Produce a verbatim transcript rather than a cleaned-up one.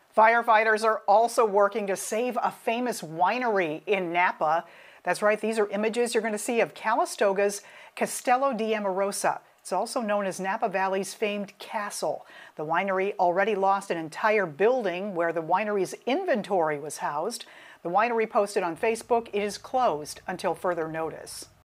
Firefighters are also working to save a famous winery in Napa. That's right, these are images you're going to see of Calistoga's Castello di Amorosa. It's also known as Napa Valley's famed castle. The winery already lost an entire building where the winery's inventory was housed. The winery posted on Facebook it is closed until further notice.